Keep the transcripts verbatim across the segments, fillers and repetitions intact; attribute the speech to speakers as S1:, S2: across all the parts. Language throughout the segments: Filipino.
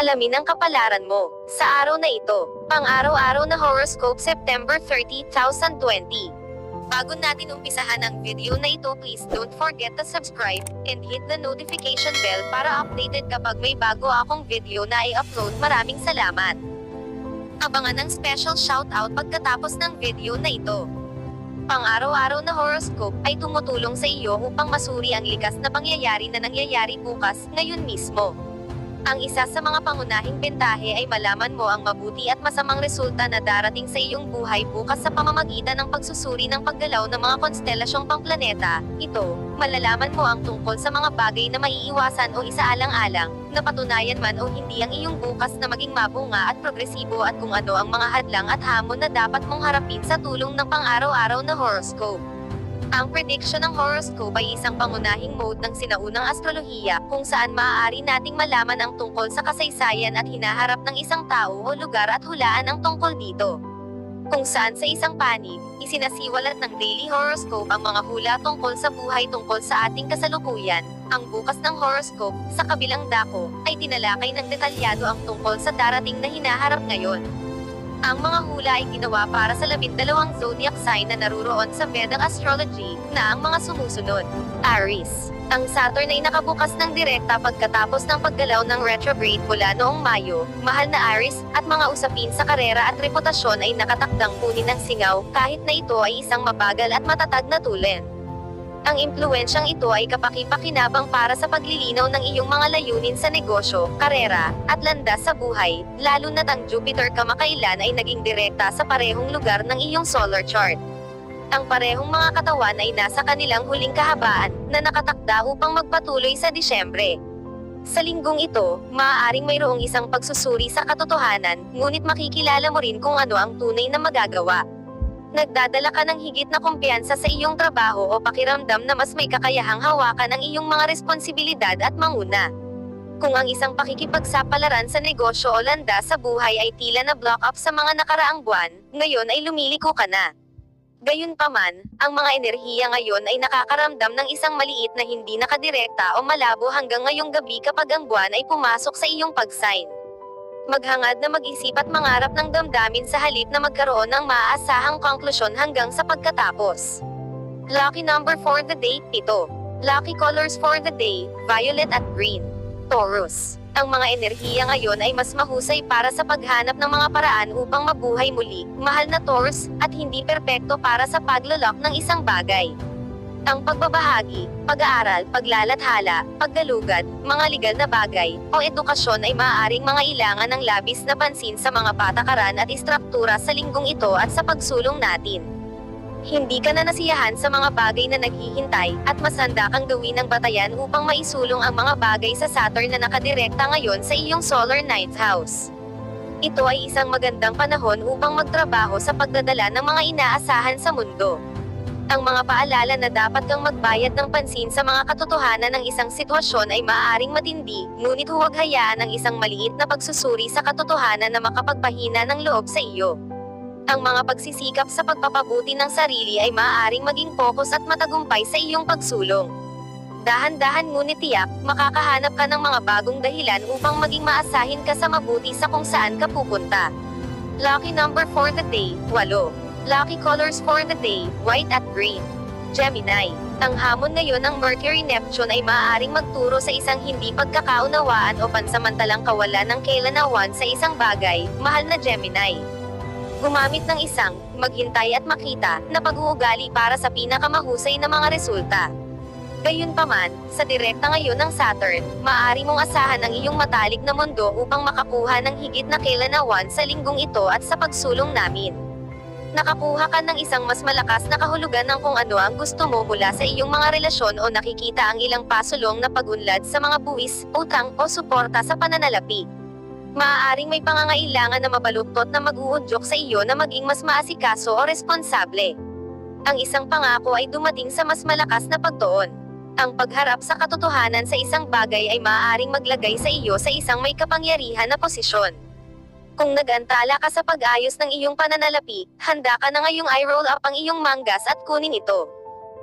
S1: Alamin ang kapalaran mo sa araw na ito. Pang-araw-araw na horoscope September thirtieth, twenty twenty. Bago natin umpisahan ang video na ito, please don't forget to subscribe and hit the notification bell para updated kapag may bago akong video na i-upload. Maraming salamat. Abangan ang special shoutout pagkatapos ng video na ito. Pang-araw-araw na horoscope ay tumutulong sa iyo upang masuri ang likas na pangyayari na nangyayari bukas, ngayon mismo. Ang isa sa mga pangunahing bentahe ay malaman mo ang mabuti at masamang resulta na darating sa iyong buhay bukas sa pamamagitan ng pagsusuri ng paggalaw ng mga konstelasyong pangplaneta. Ito, malalaman mo ang tungkol sa mga bagay na maiiwasan o isaalang-alang, napatunayan man o hindi ang iyong bukas na maging mabunga at progresibo, at kung ano ang mga hadlang at hamon na dapat mong harapin sa tulong ng pang-araw-araw na horoscope. Ang prediction ng horoscope ay isang pangunahing mode ng sinaunang astrolohiya, kung saan maaari nating malaman ang tungkol sa kasaysayan at hinaharap ng isang tao o lugar at hulaan ang tungkol dito. Kung saan sa isang panig, isinasiwalat ng daily horoscope ang mga hula tungkol sa buhay tungkol sa ating kasalukuyan. Ang bukas ng horoscope, sa kabilang dako, ay tinalakay ng detalyado ang tungkol sa darating na hinaharap ngayon. Ang mga hula ay ginawa para sa labindalawang zodiac sign na naruroon sa Vedic astrology, na ang mga sumusunod. Aries. Ang Saturn ay nakabukas ng direkta pagkatapos ng paggalaw ng retrograde mula noong Mayo. Mahal na Aries, at mga usapin sa karera at reputasyon ay nakatakdang kunin ng singaw, kahit na ito ay isang mabagal at matatag na tulen. Ang impluwensyang ito ay kapaki-pakinabang para sa paglilinaw ng iyong mga layunin sa negosyo, karera, at landas sa buhay, lalo na't ang Jupiter kamakailan ay naging direkta sa parehong lugar ng iyong solar chart. Ang parehong mga katawan ay nasa kanilang huling kahabaan, na nakatakda upang magpatuloy sa Disyembre. Sa linggong ito, maaaring mayroong isang pagsusuri sa katotohanan, ngunit makikilala mo rin kung ano ang tunay na magagawa. Nagdadala ka ng higit na kumpiyansa sa iyong trabaho o pakiramdam na mas may kakayahang hawakan ang iyong mga responsibilidad at manguna. Kung ang isang pakikipagsapalaran sa negosyo o landas sa buhay ay tila na block up sa mga nakaraang buwan, ngayon ay lumiliko ka na. Gayunpaman, ang mga enerhiya ngayon ay nakakaramdam ng isang maliit na hindi nakadirekta o malabo hanggang ngayong gabi kapag ang buwan ay pumasok sa iyong pag-sign. Maghangad na mag-isip at mangarap ng damdamin sa halip na magkaroon ng maaasahang konklusyon hanggang sa pagkatapos. Lucky number for the day, pito. Lucky colors for the day, violet at green. Taurus. Ang mga enerhiya ngayon ay mas mahusay para sa paghanap ng mga paraan upang mabuhay muli, mahal na Taurus, at hindi perpekto para sa paglalak ng isang bagay. Ang pagbabahagi, pag-aaral, paglalathala, paggalugad, mga legal na bagay, o edukasyon ay maaaring mga ilangan ng labis na pansin sa mga patakaran at istruktura sa linggong ito at sa pagsulong natin. Hindi ka na nasiyahan sa mga bagay na naghihintay, at mas handa kang gawin ng batayan upang maisulong ang mga bagay sa Saturn na nakadirekta ngayon sa iyong solar ninth house. Ito ay isang magandang panahon upang magtrabaho sa pagdadala ng mga inaasahan sa mundo. Ang mga paalala na dapat kang magbayad ng pansin sa mga katotohanan ng isang sitwasyon ay maaaring matindi, ngunit huwag hayaan ang isang maliit na pagsusuri sa katotohanan na makapagpahina ng loob sa iyo. Ang mga pagsisikap sa pagpapabuti ng sarili ay maaaring maging focus at matagumpay sa iyong pagsulong. Dahan-dahan ngunit tiyak, makakahanap ka ng mga bagong dahilan upang maging maasahin ka sa mabuti sa kung saan ka pupunta. Lucky number for the day, walo. Lucky colors for the day, white at green. Gemini. Ang hamon ngayon ng Mercury-Neptune ay maaaring magturo sa isang hindi pagkakaunawaan o pansamantalang kawalan ng kailanawan sa isang bagay, mahal na Gemini. Gumamit ng isang, maghintay at makita, na pag-uugali para sa pinakamahusay na mga resulta. Gayunpaman, sa direkta ngayon ng Saturn, maaari mong asahan ang iyong matalik na mundo upang makakuha ng higit na kailanawan sa linggong ito at sa pagsulong namin. Nakakuha ka ng isang mas malakas na kahulugan ng kung ano ang gusto mo mula sa iyong mga relasyon o nakikita ang ilang pasulong na pag-unlad sa mga buwis, utang, o suporta sa pananalapi. Maaaring may pangangailangan na mabaluktot na mag-uudyok sa iyo na maging mas maasikaso o responsable. Ang isang pangako ay dumating sa mas malakas na pagtuon. Ang pagharap sa katotohanan sa isang bagay ay maaaring maglagay sa iyo sa isang may kapangyarihan na posisyon. Kung nag-antala ka sa pag-ayos ng iyong pananalapi, handa ka na ngayong i-roll up ang iyong manggas at kunin ito.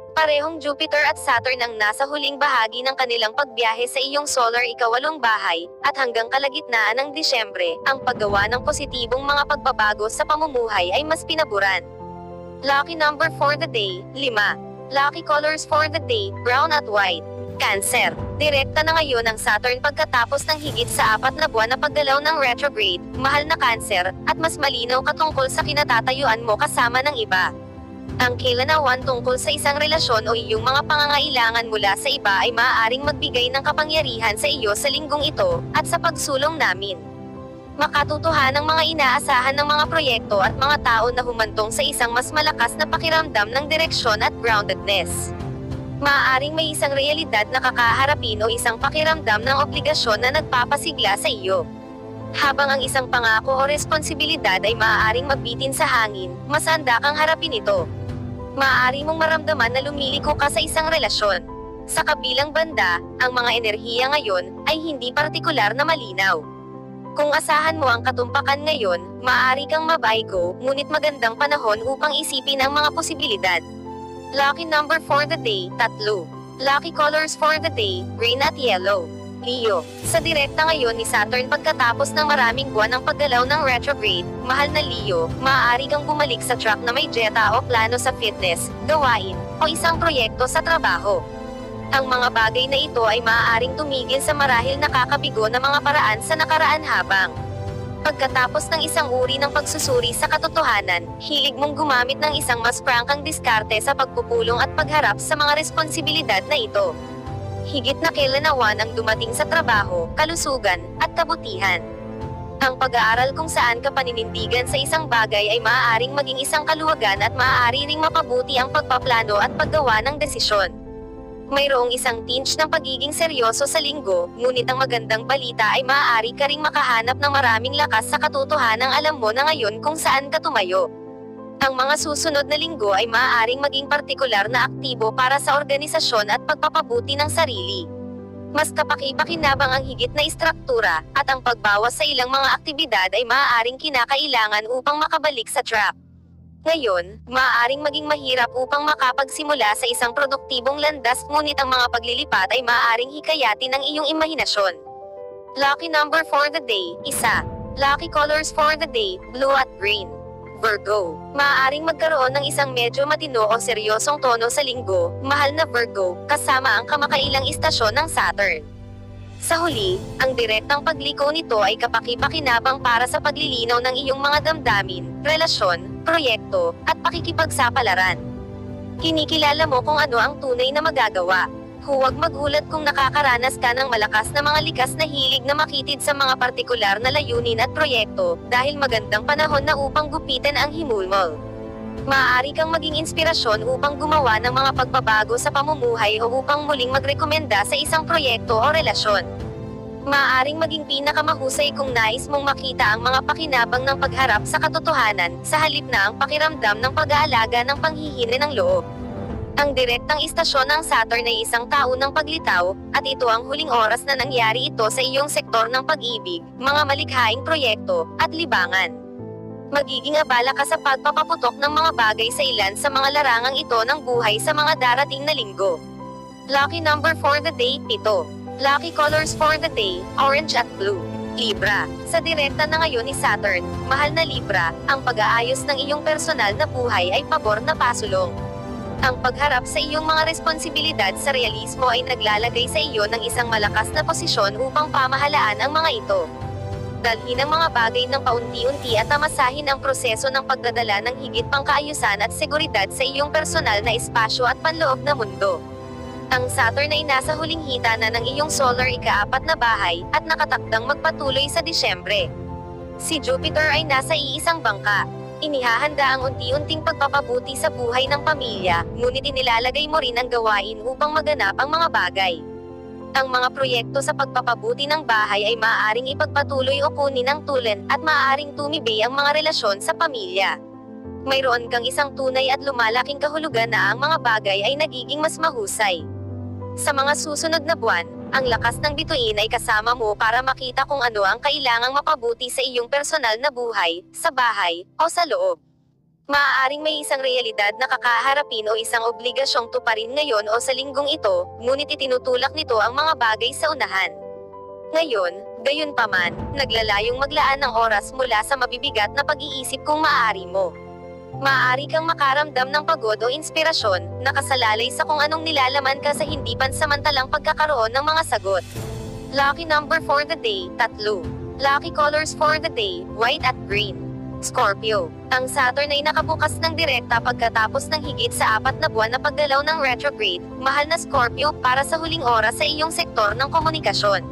S1: Parehong Jupiter at Saturn ang nasa huling bahagi ng kanilang pagbiyahe sa iyong solar ikawalong bahay, at hanggang kalagitnaan ng Disyembre, ang paggawa ng positibong mga pagbabago sa pamumuhay ay mas pinaburan. Lucky number for the day, lima. Lucky colors for the day, brown at white. Cancer. Direkta na ngayon ang Saturn pagkatapos ng higit sa apat na buwan na paggalaw ng retrograde, mahal na Cancer, at mas malinaw ka tungkol sa kinatatayuan mo kasama ng iba. Ang kailanawan tungkol sa isang relasyon o iyong mga pangangailangan mula sa iba ay maaaring magbigay ng kapangyarihan sa iyo sa linggong ito, at sa pagsulong namin. Makatutuhan ang mga inaasahan ng mga proyekto at mga tao na humantong sa isang mas malakas na pakiramdam ng direksyon at groundedness. Maaaring may isang realidad na kakaharapin o isang pakiramdam ng obligasyon na nagpapasigla sa iyo. Habang ang isang pangako o responsibilidad ay maaaring magbitin sa hangin, mas handa kang harapin ito. Maaari mong maramdaman na lumiliko ka sa isang relasyon. Sa kabilang banda, ang mga enerhiya ngayon ay hindi partikular na malinaw. Kung asahan mo ang katumpakan ngayon, maaari kang mabaygo, ngunit magandang panahon upang isipin ang mga posibilidad. Lucky number for the day, tatlo. Lucky colors for the day, green at yellow. Leo. Sa direkta ngayon ni Saturn pagkatapos ng maraming buwan ng paggalaw ng retrograde, mahal na Leo, maaari kang bumalik sa track na may dieta o plano sa fitness, gawain, o isang proyekto sa trabaho. Ang mga bagay na ito ay maaaring tumigil sa marahil nakakabigo na mga paraan sa nakaraan habang pagkatapos ng isang uri ng pagsusuri sa katotohanan, hilig mong gumamit ng isang mas prangkang diskarte sa pagpupulong at pagharap sa mga responsibilidad na ito. Higit na kailanawan ang dumating sa trabaho, kalusugan, at kabutihan. Ang pag-aaral kung saan ka paninindigan sa isang bagay ay maaaring maging isang kaluwagan at maaari ring mapabuti ang pagpaplano at paggawa ng desisyon. Mayroong isang tinge ng pagiging seryoso sa linggo, ngunit ang magandang balita ay maaari ka ring makahanap ng maraming lakas sa katotohanang alam mo na ngayon kung saan ka tumayo. Ang mga susunod na linggo ay maaaring maging partikular na aktibo para sa organisasyon at pagpapabuti ng sarili. Mas kapaki-pakinabang ang higit na istruktura, at ang pagbawas sa ilang mga aktibidad ay maaaring kinakailangan upang makabalik sa track. Ngayon, maaaring maging mahirap upang makapagsimula sa isang produktibong landas, ngunit ang mga paglilipat ay maaaring hikayatin ang iyong imahinasyon. Lucky number for the day, isa. Lucky colors for the day, blue at green. Virgo. Maaaring magkaroon ng isang medyo matino o seryosong tono sa linggo, mahal na Virgo, kasama ang kamakailang istasyon ng Saturn. Sa huli, ang direktang pagliko nito ay kapaki-pakinabang para sa paglilinaw ng iyong mga damdamin, relasyon, proyekto, at pakikipagsapalaran. Kinikilala mo kung ano ang tunay na magagawa. Huwag magulat kung nakakaranas ka ng malakas na mga likas na hilig na makitid sa mga partikular na layunin at proyekto, dahil magandang panahon na upang gupitan ang himulmol. Maaari kang maging inspirasyon upang gumawa ng mga pagbabago sa pamumuhay o upang muling magrekomenda sa isang proyekto o relasyon. Maaaring maging pinakamahusay kung nais mong makita ang mga pakinabang ng pagharap sa katotohanan, sa halip na ang pakiramdam ng pag-aalaga ng panghihina ng loob. Ang direktang istasyon ng Saturn ay isang taon ng paglitaw, at ito ang huling oras na nangyari ito sa iyong sektor ng pag-ibig, mga malikhaing proyekto, at libangan. Magiging abala ka sa pagpapaputok ng mga bagay sa ilan sa mga larangang ito ng buhay sa mga darating na linggo. Lucky number for the day, pito. Lucky colors for the day, orange at blue. Libra. Sa direkta na ngayon ni Saturn, mahal na Libra, ang pag-aayos ng iyong personal na buhay ay pabor na pasulong. Ang pagharap sa iyong mga responsibilidad sa realismo ay naglalagay sa iyo ng isang malakas na posisyon upang pamahalaan ang mga ito. Dalhin ang mga bagay ng paunti-unti at tamasahin ang proseso ng pagdadala ng higit pang kaayusan at seguridad sa iyong personal na espasyo at panloob na mundo. Ang Saturn ay nasa huling hita na ng iyong solar ikaapat na bahay, at nakatakdang magpatuloy sa Disyembre. Si Jupiter ay nasa iisang bangka. Inihahanda ang unti-unting pagpapabuti sa buhay ng pamilya, ngunit inilalagay mo rin ang gawain upang maganap ang mga bagay. Ang mga proyekto sa pagpapabuti ng bahay ay maaaring ipagpatuloy o kunin ng tulen, at maaaring tumibay ang mga relasyon sa pamilya. Mayroon kang isang tunay at lumalaking kahulugan na ang mga bagay ay nagiging mas mahusay. Sa mga susunod na buwan, ang lakas ng bituin ay kasama mo para makita kung ano ang kailangang mapabuti sa iyong personal na buhay, sa bahay, o sa loob. Maaaring may isang realidad na kakaharapin o isang obligasyong tuparin ngayon o sa linggong ito, ngunit itinutulak nito ang mga bagay sa unahan. Ngayon, gayunpaman, naglalayong maglaan ng oras mula sa mabibigat na pag-iisip kung maaari mo. Maaari kang makaramdam ng pagod o inspirasyon, nakasalalay sa kung anong nilalaman ka sa hindi pansamantalang pagkakaroon ng mga sagot. Lucky number for the day, tatlo. Lucky colors for the day, white at green. Scorpio. Ang Saturn ay nakabukas ng direkta pagkatapos ng higit sa apat na buwan na paggalaw ng retrograde, mahal na Scorpio, para sa huling oras sa iyong sektor ng komunikasyon.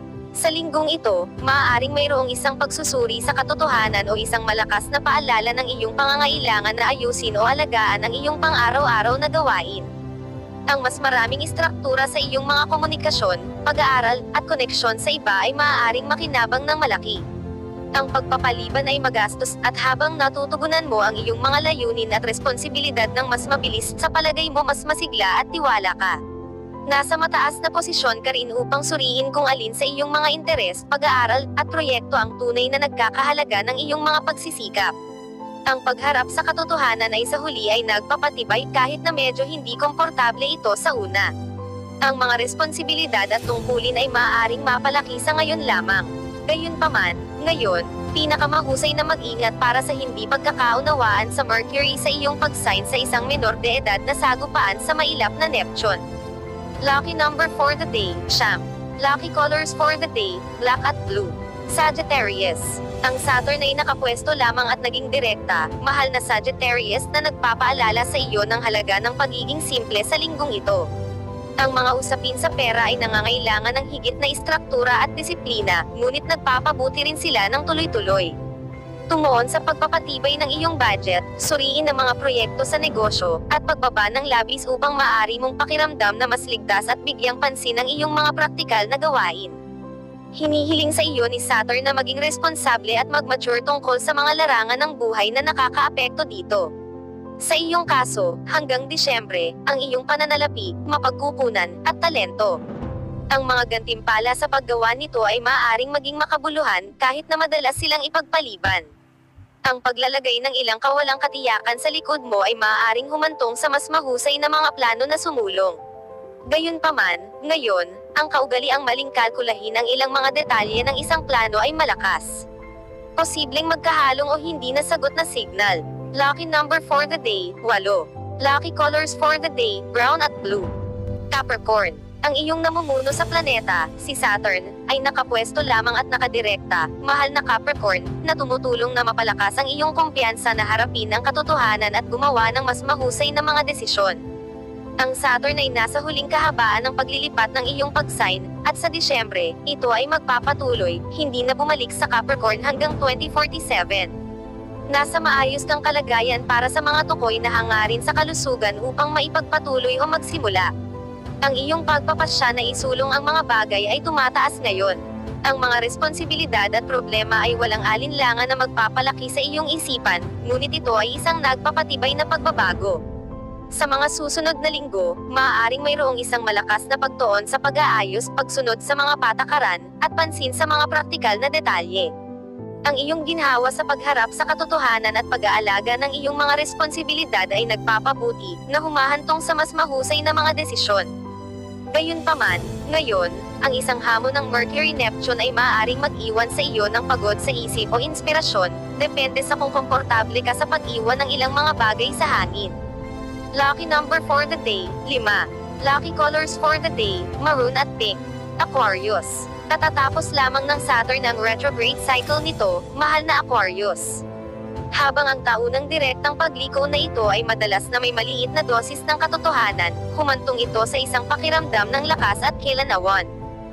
S1: Sa linggong ito, maaaring mayroong isang pagsusuri sa katotohanan o isang malakas na paalala ng iyong pangangailangan na ayusin o alagaan ang iyong pang-araw-araw na gawain. Ang mas maraming istruktura sa iyong mga komunikasyon, pag-aaral, at koneksyon sa iba ay maaaring makinabang ng malaki. Ang pagpapaliban ay magastos, at habang natutugunan mo ang iyong mga layunin at responsibilidad ng mas mabilis, sa palagay mo mas masigla at tiwala ka. Nasa mataas na posisyon ka rin upang suriin kung alin sa iyong mga interes, pag-aaral, at proyekto ang tunay na nagkakahalaga ng iyong mga pagsisikap. Ang pagharap sa katotohanan ay sa huli ay nagpapatibay kahit na medyo hindi komportable ito sa una. Ang mga responsibilidad at tungkulin ay maaaring mapalaki sa ngayon lamang. Gayunpaman, ngayon, pinakamahusay na mag-ingat para sa hindi pagkakaunawaan sa Mercury sa iyong pag-sign sa isang menor de edad na sagupaan sa mailap na Neptune. Lucky number for the day, siyam. Lucky colors for the day, black at blue. Sagittarius. Ang Saturn ay nakapwesto lamang at naging direkta, mahal na Sagittarius, na nagpapaalala sa iyo ng halaga ng pagiging simple sa linggong ito. Ang mga usapin sa pera ay nangangailangan ng higit na istruktura at disiplina, ngunit nagpapabuti rin sila ng tuloy-tuloy. Tumuon sa pagpapatibay ng iyong budget, suriin ang mga proyekto sa negosyo, at pagbaba ng labis upang maaari mong pakiramdam na mas ligtas at bigyang pansin ang iyong mga praktikal na gawain. Hinihiling sa iyo ni Saturn na maging responsable at mag-mature tungkol sa mga larangan ng buhay na nakakaapekto dito. Sa iyong kaso, hanggang Disyembre, ang iyong pananalapi, mapagkukunan, at talento. Ang mga gantimpala sa paggawa nito ay maaaring maging makabuluhan kahit na madalas silang ipagpaliban. Ang paglalagay ng ilang kawalang katiyakan sa likod mo ay maaaring humantong sa mas mahusay na mga plano na sumulong. Gayunpaman, ngayon, ang kaugaliang maling kalkulahin ang ilang mga detalye ng isang plano ay malakas. Posibleng magkahalong o hindi nasagot na signal. Lucky number for the day, walo. Lucky colors for the day, brown at blue. Capricorn. Ang iyong namumuno sa planeta, si Saturn, ay nakapwesto lamang at nakadirekta, mahal na Capricorn, na tumutulong na mapalakas ang iyong kumpiyansa na harapin ang katotohanan at gumawa ng mas mahusay na mga desisyon. Ang Saturn ay nasa huling kahabaan ng paglilipat ng iyong pag-sign, at sa Disyembre, ito ay magpapatuloy, hindi na bumalik sa Capricorn hanggang twenty forty-seven. Nasa maayos kang kalagayan para sa mga tukoy na hangarin sa kalusugan upang maipagpatuloy o magsimula. Ang iyong pagpapasya na isulong ang mga bagay ay tumataas ngayon. Ang mga responsibilidad at problema ay walang alinlangan na magpapalaki sa iyong isipan, ngunit ito ay isang nagpapatibay na pagbabago. Sa mga susunod na linggo, maaaring mayroong isang malakas na pagtuon sa pag-aayos, pagsunod sa mga patakaran, at pansin sa mga praktikal na detalye. Ang iyong ginhawa sa pagharap sa katotohanan at pag-aalaga ng iyong mga responsibilidad ay nagpapabuti, na humahantong sa mas mahusay na mga desisyon. Gayunpaman, ngayon, ang isang hamon ng Mercury-Neptune ay maaaring mag-iwan sa iyo ng pagod sa isip o inspirasyon, depende sa kung komportable ka sa pag-iwan ng ilang mga bagay sa hangin. Lucky number for the day, lima. Lucky colors for the day, maroon at pink. Aquarius. Katatapos lamang ng Saturn ang retrograde cycle nito, mahal na Aquarius. Habang ang taunang direktang pagliko na ito ay madalas na may maliit na dosis ng katotohanan, humantong ito sa isang pakiramdam ng lakas at kilanawan.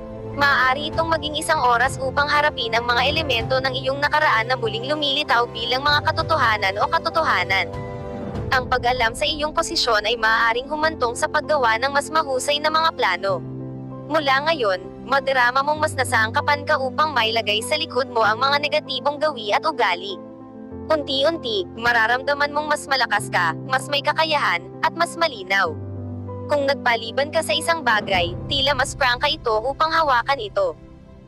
S1: Maaari itong maging isang oras upang harapin ang mga elemento ng iyong nakaraan na muling lumilitaw bilang mga katotohanan o katotohanan. Ang pag-alam sa iyong posisyon ay maaaring humantong sa paggawa ng mas mahusay na mga plano. Mula ngayon, madarama mong mas nasaangkapan ka upang mailagay sa likod mo ang mga negatibong gawi at ugali. Unti-unti, mararamdaman mong mas malakas ka, mas may kakayahan, at mas malinaw. Kung nagpaliban ka sa isang bagay, tila mas prangka ito upang hawakan ito.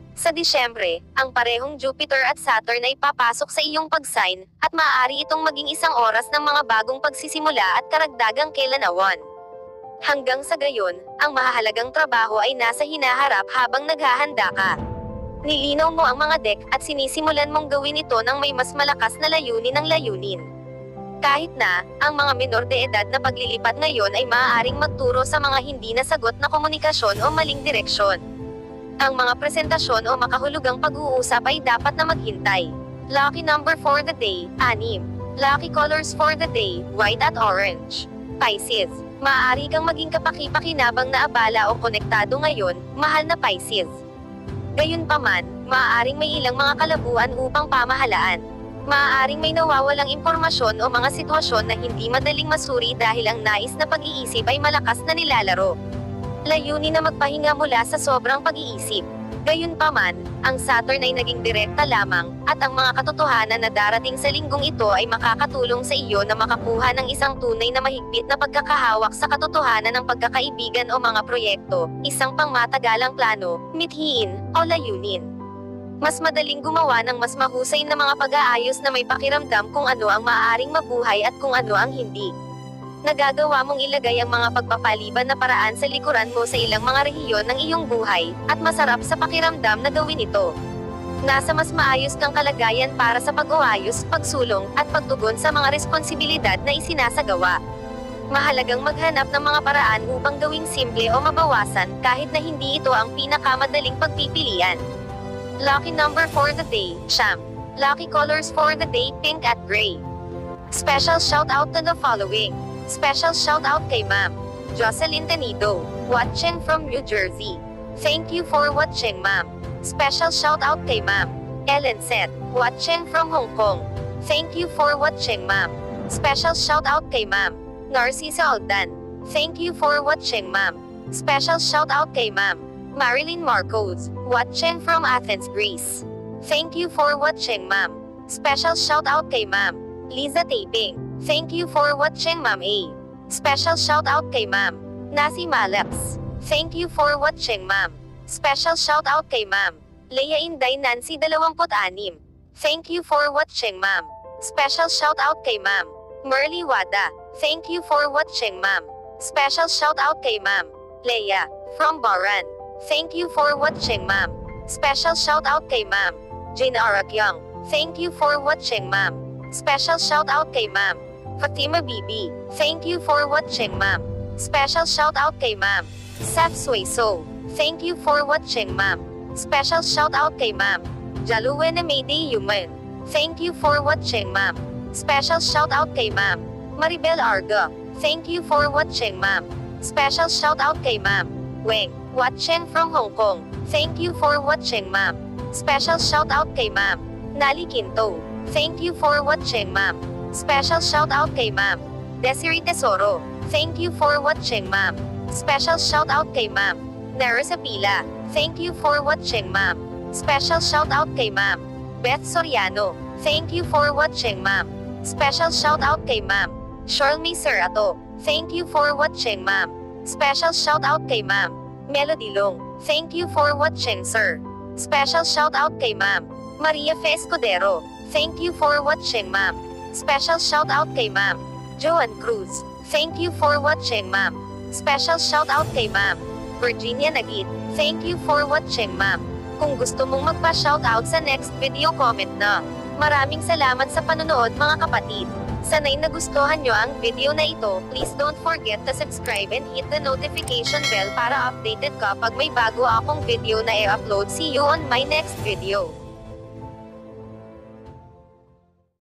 S1: Sa Disyembre, ang parehong Jupiter at Saturn ay papasok sa iyong pag-sign, at maaari itong maging isang oras ng mga bagong pagsisimula at karagdagang kailanawan. Hanggang sa gayon, ang mahahalagang trabaho ay nasa hinaharap habang naghahanda ka. Nilinaw mo ang mga deck at sinisimulan mong gawin ito ng may mas malakas na layunin ng layunin. Kahit na, ang mga menor de edad na paglilipat ngayon ay maaaring magturo sa mga hindi nasagot na komunikasyon o maling direksyon. Ang mga presentasyon o makahulugang pag-uusap ay dapat na maghintay. Lucky number for the day, anim. Lucky colors for the day, white at orange. Pisces, maaari kang maging kapaki-pakinabang na abala o konektado ngayon, mahal na Pisces. Gayunpaman, maaaring may ilang mga kalabuan upang pamahalaan. Maaaring may nawawalang impormasyon o mga sitwasyon na hindi madaling masuri dahil ang nais na pag-iisip ay malakas na nilalaro. Layunin na magpahinga mula sa sobrang pag-iisip. Gayunpaman, ang Saturn ay naging direkta lamang, at ang mga katotohanan na darating sa linggong ito ay makakatulong sa iyo na makakuha ng isang tunay na mahigpit na pagkakahawak sa katotohanan ng pagkakaibigan o mga proyekto, isang pangmatagalang plano, mithiin, o layunin. Mas madaling gumawa ng mas mahusay na mga pag-aayos na may pakiramdam kung ano ang maaaring mabuhay at kung ano ang hindi. Nagagawa mong ilagay ang mga pagpapaliban na paraan sa likuran mo sa ilang mga rehiyon ng iyong buhay, at masarap sa pakiramdam na gawin ito. Nasa mas maayos kang kalagayan para sa pag-uayos, pagsulong, at pagtugon sa mga responsibilidad na isinasagawa. Mahalagang maghanap ng mga paraan upang gawing simple o mabawasan kahit na hindi ito ang pinakamadaling pagpipilian. Lucky number for the day, siyam. Lucky colors for the day, pink at gray. Special shout out to the following. Special shout out kay Ma'am Jocelyn Tenido, watching from New Jersey. Thank you for watching, Ma'am. Special shout out kay Ma'am Ellen Seth, watching from Hong Kong. Thank you for watching, Ma'am. Special shout out kay Ma'am Narcisa Aldan. Thank you for watching, Ma'am. Special shout out kay Ma'am Marilyn Marcos, watching from Athens, Greece. Thank you for watching, Ma'am. Special shout out kay Ma'am Liza Taping. Thank you for watching, Ma'am A. Special shout out kay Ma'am Nasi Malaps. Thank you for watching, Ma'am. Special shout out kay Ma'am Leia Inday Nancy twenty-six. Thank you for watching, Ma'am. Special shout out kay Ma'am Merly Wada. Thank you for watching, Ma'am. Special shout out kay Ma'am Leia from Baran. Thank you for watching, Ma'am. Special shout out kay Ma'am Jane Arakyang. Thank you for watching, Ma'am. Special shout out kay Ma'am Fatima Bibi. Thank you for watching, Ma'am. Special shout out kay Ma'am Saf Sueso. Thank you for watching, Ma'am. Special shout out kay Ma'am Jaluwena Mayday Human. Thank you for watching, Ma'am. Special shout out kay Ma'am Maribel Arga. Thank you for watching, Ma'am. Special shout out kay Ma'am Weng, watching from Hong Kong. Thank you for watching, Ma'am. Special shout out kay Ma'am Nali Quinto. Thank you for watching, Ma'am. Special shout out kay Ma'am Desiree Tesoro. Thank you for watching, Ma'am. Special shout out kay Ma'am Nera Sapila. Thank you for watching, Ma'am. Special shout out kay Ma'am Beth Soriano. Thank you for watching, Ma'am. Special shout out kay Ma'am Shirley Serato. Thank you for watching, Ma'am. Special shout out kay Ma'am Melody Long. Thank you for watching, sir. Special shout out kay Ma'am Maria Fe Escudero. Thank you for watching, Ma'am. Special shout out kay Ma'am Joan Cruz. Thank you for watching, Ma'am. Special shout out kay Ma'am Virginia Nagit. Thank you for watching, Ma'am. Kung gusto mong magpa-shout out sa next video, comment na. Maraming salamat sa panonood, mga kapatid. Sana'y nagustuhan nyo ang video na ito. Please don't forget to subscribe and hit the notification bell para updated ka pag may bago akong video na i-upload. See you on my next video.